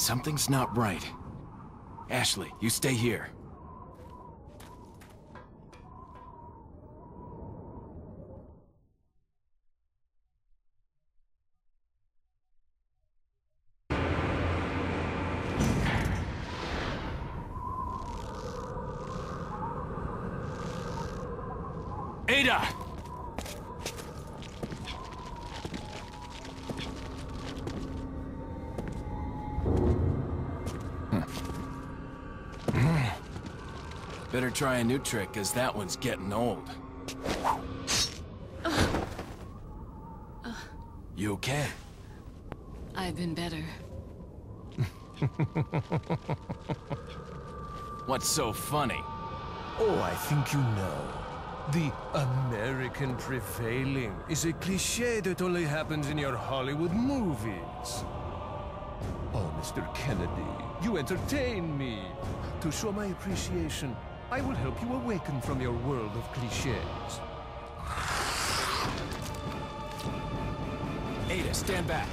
Something's not right. Ashley, you stay here. Ada! Better try a new trick, cause that one's getting old. You okay? I've been better. What's so funny? Oh, I think you know. The American prevailing is a cliché that only happens in your Hollywood movies. Oh, Mr. Kennedy, you entertain me. To show my appreciation, I will help you awaken from your world of clichés. Ada, stand back.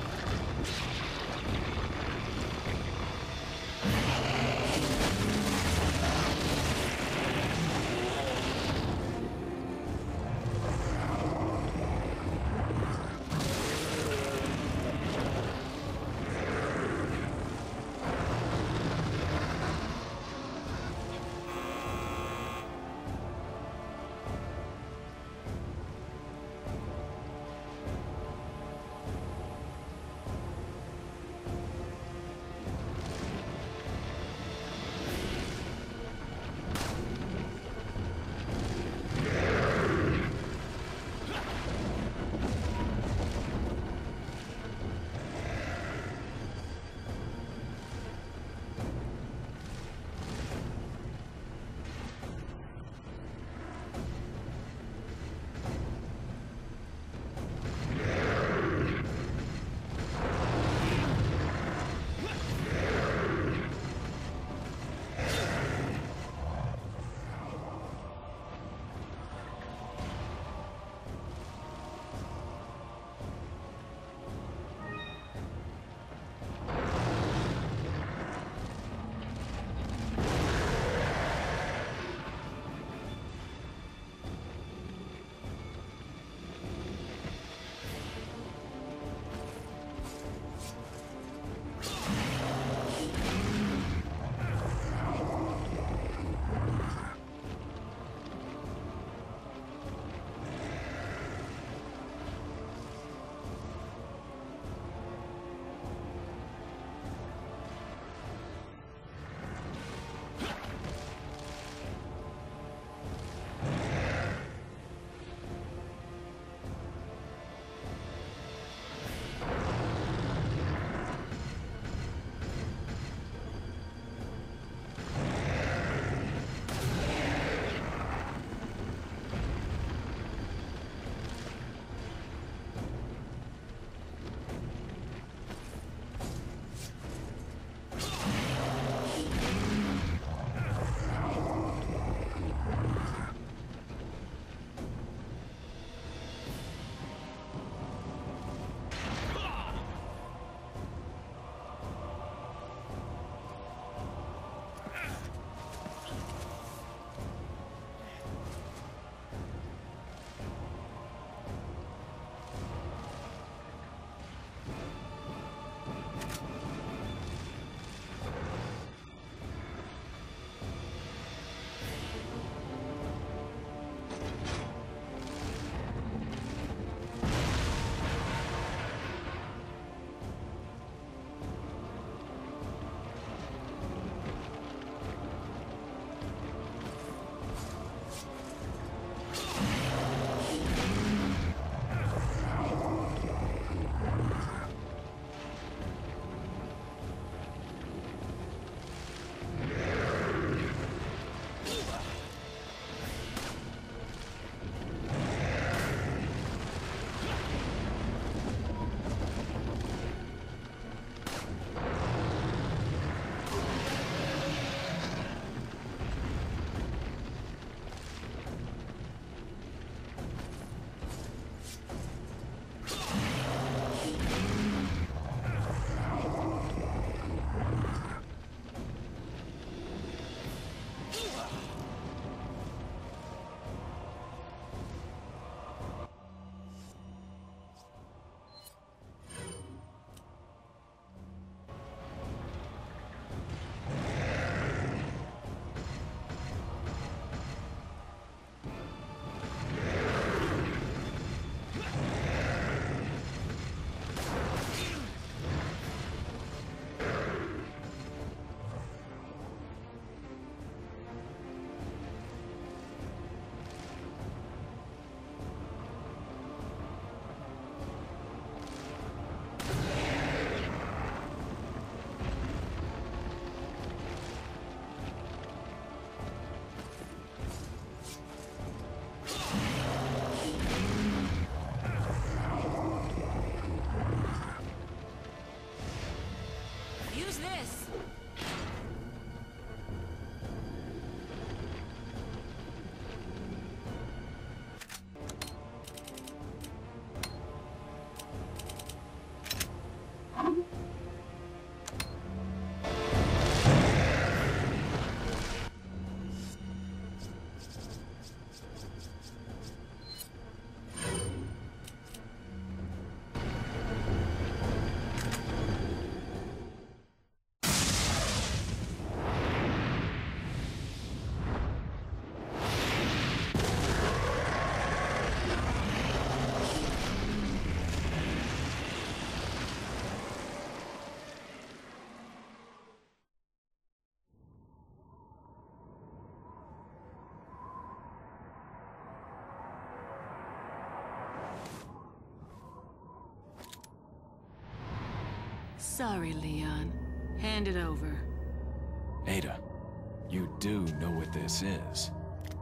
Sorry, Leon. Hand it over. Ada, you do know what this is.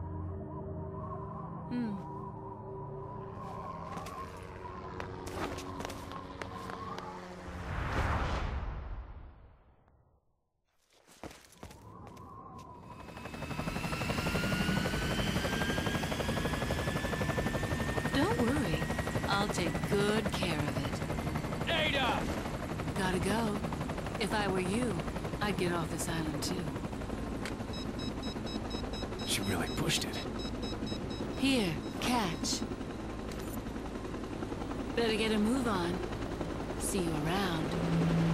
Don't worry. I'll take good care of it. Ada! Gotta go. If I were you, I'd get off this island too. She really pushed it. Here, catch. Better get a move on. See you around.